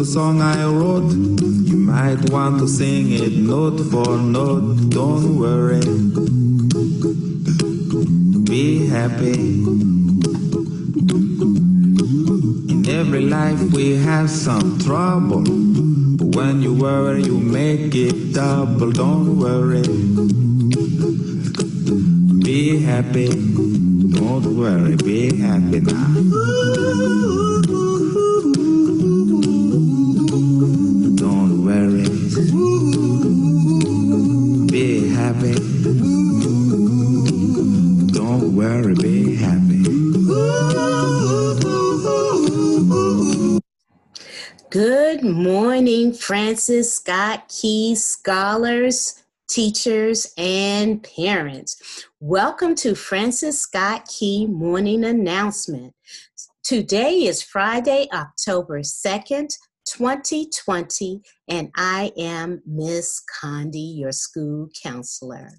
song I wrote. You might want to sing it note for note. Don't worry, be happy. In every life we have some trouble, but when you worry you make it double. Don't worry, be happy. Don't worry, be happy now. Don't worry, be happy. Don't worry, be happy. Good morning, Francis Scott Key scholars, teachers, and parents. Welcome to Francis Scott Key Morning Announcement. Today is Friday, October 2nd, 2020, and I am Miss Condi, your school counselor.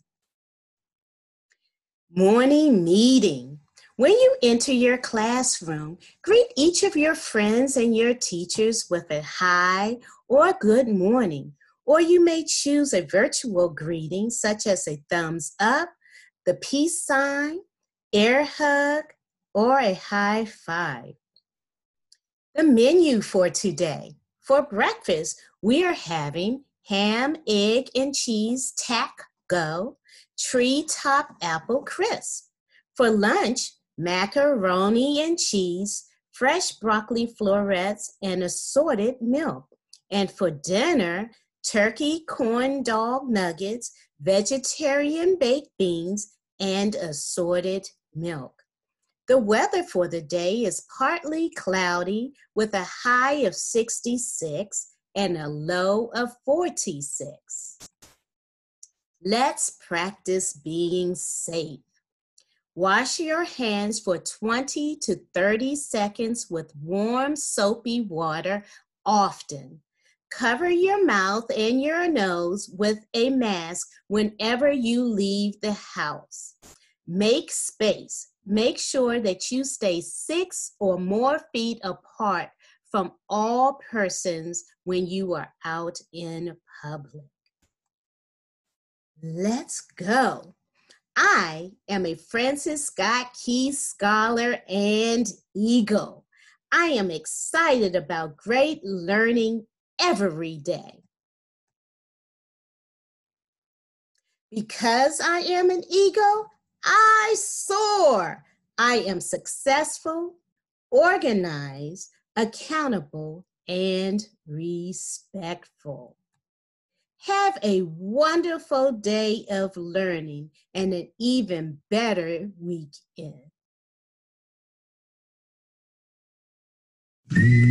Morning meeting. When you enter your classroom, greet each of your friends and your teachers with a hi or good morning, or you may choose a virtual greeting such as a thumbs up, the peace sign, air hug, or a high five. The menu for today. For breakfast, we are having ham, egg, and cheese taco, treetop apple crisp. For lunch, macaroni and cheese, fresh broccoli florets, and assorted milk. And for dinner, turkey corn dog nuggets, vegetarian baked beans, and assorted milk. The weather for the day is partly cloudy with a high of 66 and a low of 46. Let's practice being safe. Wash your hands for 20 to 30 seconds with warm, soapy water often. Cover your mouth and your nose with a mask whenever you leave the house. Make space. Make sure that you stay 6 or more feet apart from all persons when you are out in public. Let's go. I am a Francis Scott Key scholar and Eagle. I am excited about great learning every day. Because I am an eagle, I soar. I am successful, organized, accountable, and respectful. Have a wonderful day of learning and an even better weekend.